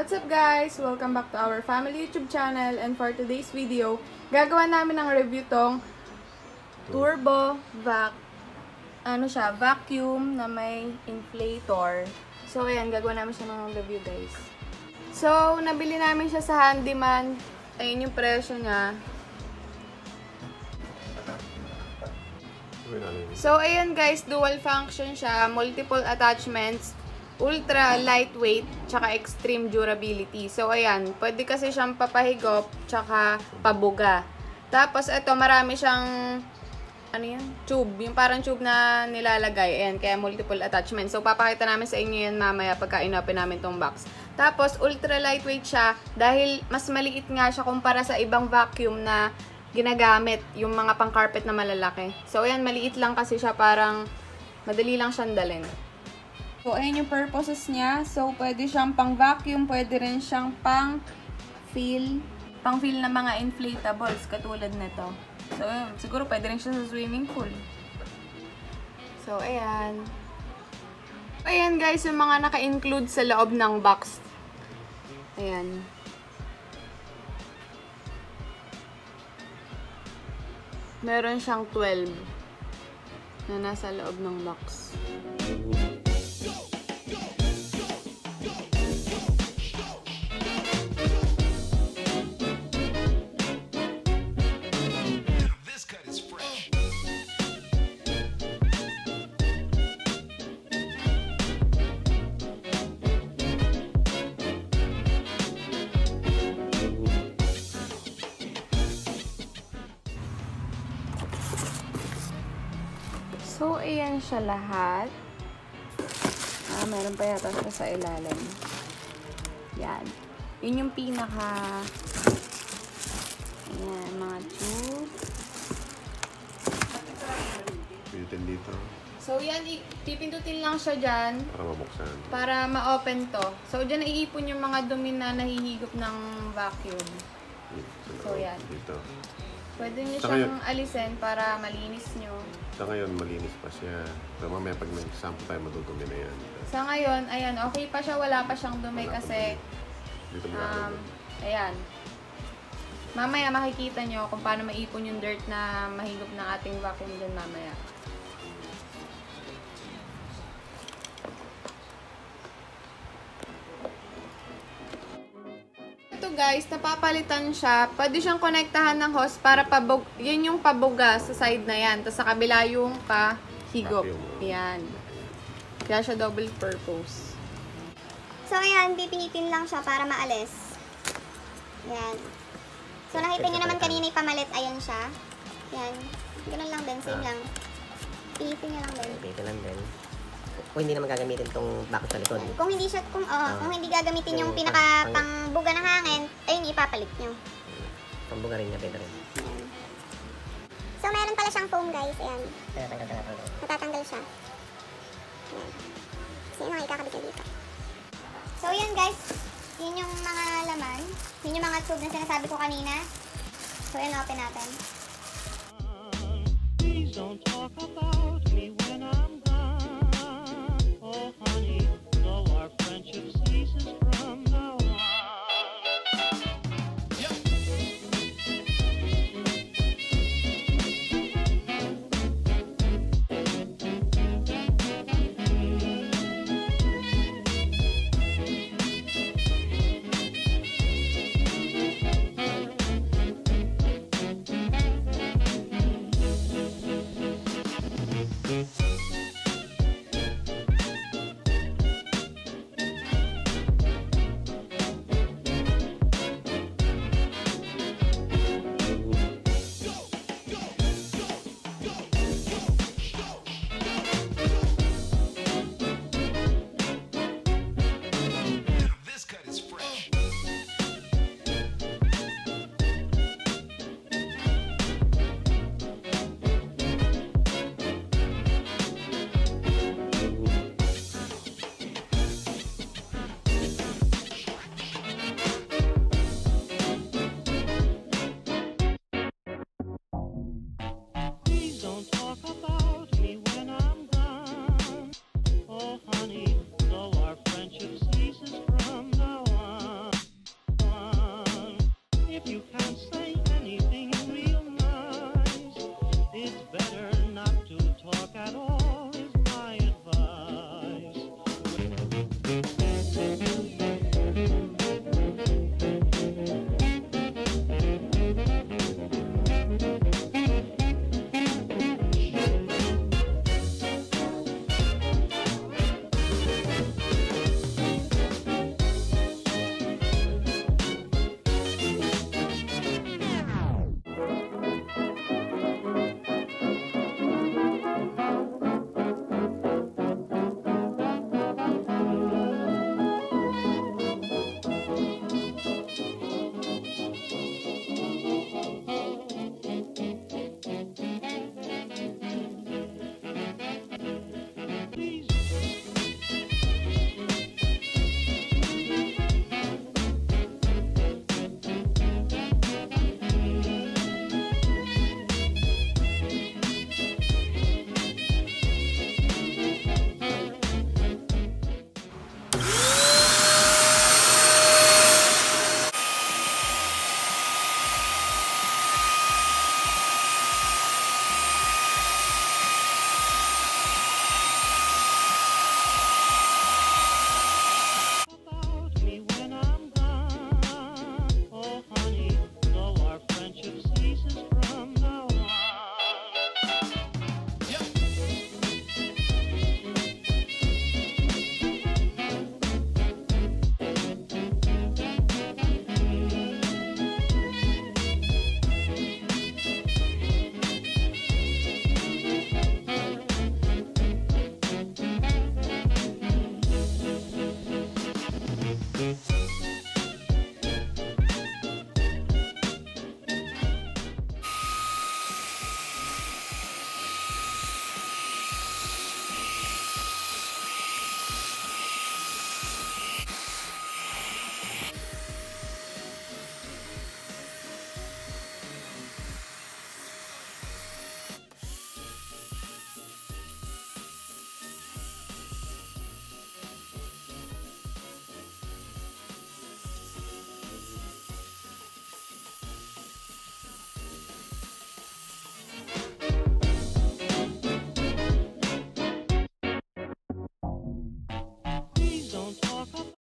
What's up guys? Welcome back to our family YouTube channel, and for today's video, gagawa namin ng review tong Turbo vacuum na may inflator. So ayan, gagawa namin siya ng review guys. So, nabili namin siya sa Handyman. Ayun yung presyo niya. So ayan guys, dual function siya, multiple attachments, ultra lightweight, tsaka extreme durability. So, ayan. Pwede kasi siyang papahigop, tsaka pabuga. Tapos, ito, marami siyang, ano yan? Tube. Yung parang tube na nilalagay. Ayan, kaya multiple attachments. So, papakita namin sa inyo yan mamaya pagka inopen namin tong box. Tapos, ultra lightweight siya dahil mas maliit nga siya kumpara sa ibang vacuum na ginagamit. Yung mga pang-carpet na malalaki. So, ayan, maliit lang kasi siya, parang madali lang siyang dalhin. So, ayan yung purposes niya. So, pwede siyang pang-vacuum, pwede rin siyang pang-fill ng mga inflatables, katulad nito. So, siguro pwede rin siya sa swimming pool. So, ayan. Ayan guys, yung mga naka-include sa loob ng box. Ayan. Meron siyang 12 na nasa loob ng box. So, ayan siya lahat. Meron pa yata siya sa ilalim. Yan. Yun yung pinaka... Ayan, mga tube. Pindutin dito. So, yan. Pipindutin lang siya dyan. Para mabuksan. Para ma-open to. So, dyan naiipon yung mga dumi na nahihigop ng vacuum. So, yan. Dito. Pwede nyo siyang alisin para malinis nyo. Sa ngayon, malinis pa siya. Pero mamaya pag may sample tayo, madudumi na yan. Sa ngayon, ayan, okay pa siya. Wala pa siyang dumi kasi... Dito ayan. Mamaya makikita nyo kung paano maipon yung dirt na mahigop ng ating vacuum dyan mamaya. Guys, napapalitan siya. Pwede siyang konektahan ng hose para yun yung pabuga sa side na yan. Tapos sa kabila yung pahigop. Yan. Kaya siya double purpose. So, ayan, pipinitin lang siya para maalis. Yan. So, nakita nyo naman kanina yung pamalit. Ayan siya. Yan. Ganun lang din. Same lang. Pinitin nyo lang din. Pinitin lang din. Kung hindi naman gagamitin itong bakit sa likod. Kung hindi siya, kung hindi gagamitin yung pinaka pangbuga ng hangin, ayun, ipapalit nyo. Pangbuga rin niya, pwede rin. Ayan. So, meron pala siyang foam, guys. Ayan. Natatanggal. Natatanggal siya. Ayan. Kasi yun ang ikakabit niya dito. So, yun guys. Yun yung mga laman. Yun yung mga tube na sinasabi ko kanina. So, yun, open natin. Please don't talk about me when I'm gone. Oh honey, though our friendship ceases.